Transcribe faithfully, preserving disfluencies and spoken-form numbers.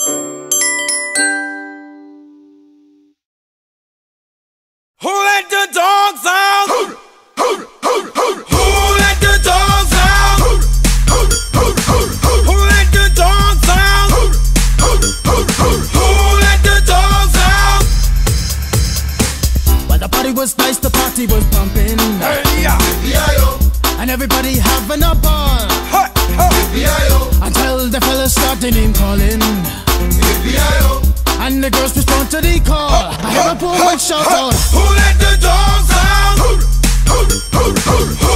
Who let the dogs out? Who, who, who, who, who let the dogs out? Who, who, who, who, who let the dogs out? Who, who, who, who, who let the dogs out? Well, the party was nice, the party was pumping. Hey, yeah. And everybody having a ball. Hey, hey. Until the fellas started name calling. And the girls respond to the call. I hear a poor one shout out, who let the dogs out? Who, who, who, who, who